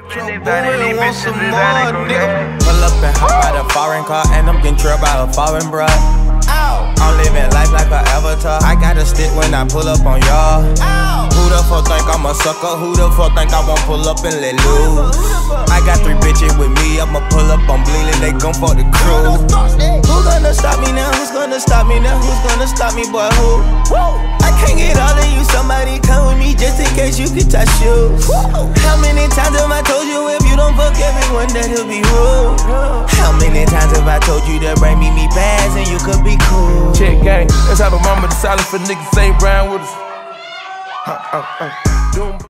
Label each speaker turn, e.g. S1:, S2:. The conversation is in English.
S1: Want some more, nigga. Pull up and hop out a foreign car, and I'm getting trailed by a foreign bruh. I'm living life like an avatar. I got a stick when I pull up on y'all. Who the fuck think I'm a sucker? Who the fuck think I won't pull up and let loose? I got 3 bitches with me, I'ma pull up on bleeding, they gon' fuck the crew. Who gonna stop me now? Who's gonna stop me now? Who's gonna stop me, boy? Who? I can't get all of you, somebody come with me just in case you can touch you. How many times have I told you if you don't fuck everyone that it'll be rude? How many times have I told you to bring me bags and you could be cool?
S2: Check gang, let's have a moment of silence for niggas ain't round with us.